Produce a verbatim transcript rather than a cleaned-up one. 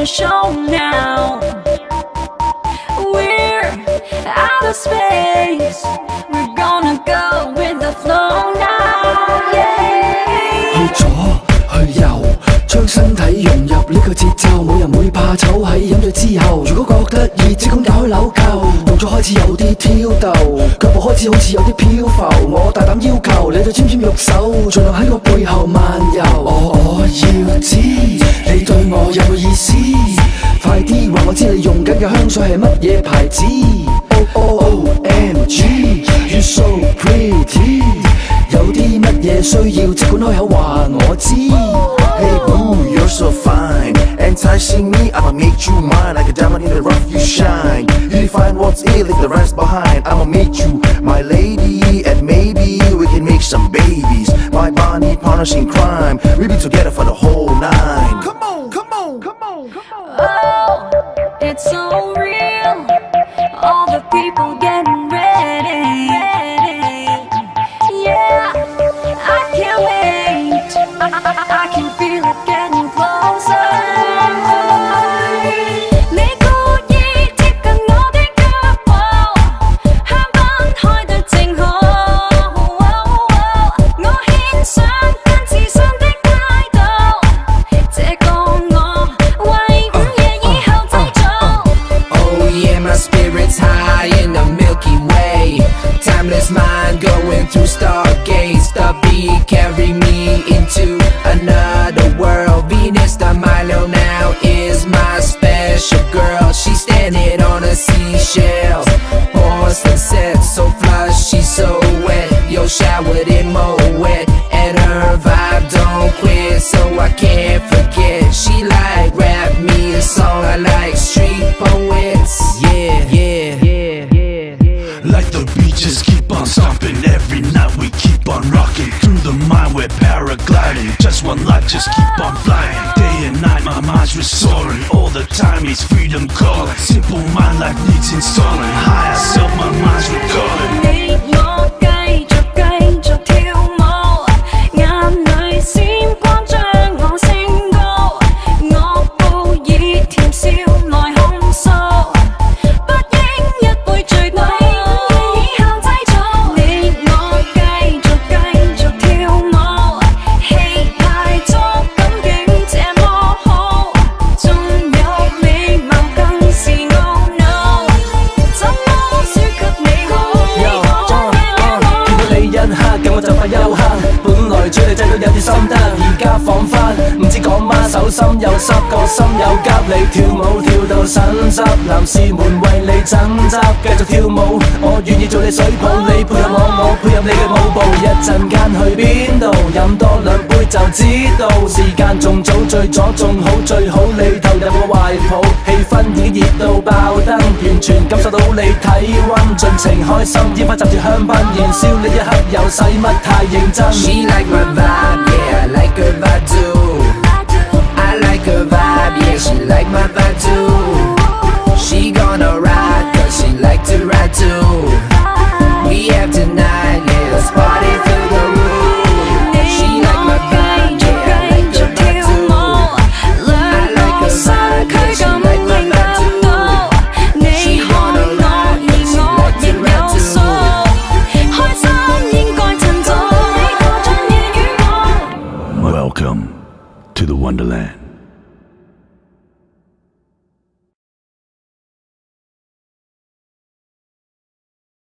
the show now. We're out of space. We're gonna go with the flow now. Yeah. 去左去右，將身體融入呢個節奏，冇人會怕醜喺飲醉之後。如果覺得熱，即管打開紐扣，動作開始有啲挑逗，腳步開始好似有啲漂浮。我大膽要求你對纖纖玉手，盡量喺我背後漫遊。我我要知你對我有冇意思，快啲話我知你用緊嘅香水係乜嘢牌子。O O M G you so pretty， 有啲乜嘢需要即管開口話我知。 Hey boo, you're so fine, enticing me, I'ma make you mine. Like a diamond in the rough, you shine. You define what's it, leave the rest behind. I'ma make you my lady, and maybe we can make some babies. My body partners in crime, we'll be together for the whole nine. Come on, come on, come on, come on. Oh, it's so real. All the people getting ready. Yeah, I can't wait. I, I, I can feel it getting closer. 你故意貼近我的腳步，香檳開得正好。我獻上更自信的態度，這個我為午夜以後製造。 Oh yeah, my spirit's high in the Milky Way. Timeless mind going through stargates. The beat carry me into another world. Venus de Milo now is my special girl. She's standing on a seashell. Porcelain set so flush, she's so wet. Yo, showered in Moet, and her vibe don't quit, so I can't forget. She like rap me a song, I like street poets. Yeah, yeah, yeah, yeah, yeah. Like the beaches keep on stomping, every night we keep on rocking. Through the mind we're paragliding, just one life, just keep on flying. Day and night my mind's restoring, all the time it's freedom calling. Simple mind life needs installing, higher self my mind's recalling. 你我繼續繼續跳舞，眼裏閃光將我升高，我故意甜笑來控訴，不應一杯醉倒，以後製造。你我繼續繼續跳舞，氣派觸感竟這麼好，仲有美貌更是懊惱，怎麼輸給你好？ 咁我就快休克，本來追你追到有啲心得，而家彷彿唔知講乜，手心又濕，個心又急，你跳舞跳到腎濕，男士們為你爭執，繼續跳舞，我願意做你水泡，你配合我，我配合你嘅舞步，一陣間去邊度，飲多兩杯就知道，時間仲早，醉咗仲好，最好你投入我懷抱，氣氛已經熱到爆燈，完全感受到你體溫，盡情開心，煙花插住香檳，燃燒呢一刻又使乜太認真。 She like my vibe, yeah, I like her vibe too. I like her vibe, yeah, she like my vibe too. She gonna ride, cause she like to ride too. We have tonight, yeah, let's party through the roof. She like my vibe, yeah, I like her vibe too. I like her vibe, yeah, she like my vibe too. She gonna ride, cause she like to ride too. 開心應該趁早，你過盡夜與我。 Welcome to the Wonderland.